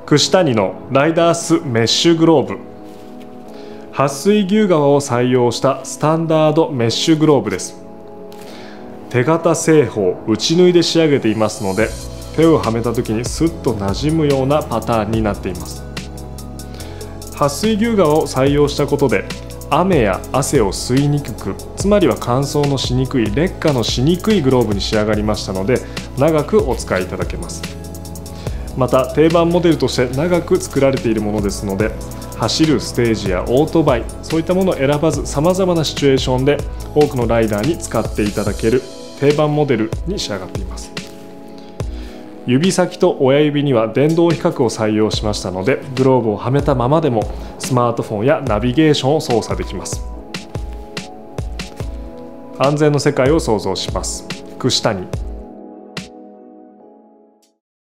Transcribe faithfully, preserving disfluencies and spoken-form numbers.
串谷のライダースメッシュグローブ、撥水牛革を採用したスタンダードメッシュグローブです。手型製法打ち縫いで仕上げていますので、手をはめた時にスッと馴染むようなパターンになっています。撥水牛革を採用したことで雨や汗を吸いにくく、つまりは乾燥のしにくい、劣化のしにくいグローブに仕上がりましたので、長くお使いいただけます。また定番モデルとして長く作られているものですので、走るステージやオートバイ、そういったものを選ばず、さまざまなシチュエーションで多くのライダーに使っていただける定番モデルに仕上がっています。指先と親指には電動比較を採用しましたので、グローブをはめたままでもスマートフォンやナビゲーションを操作できます。安全の世界を創造します。串谷。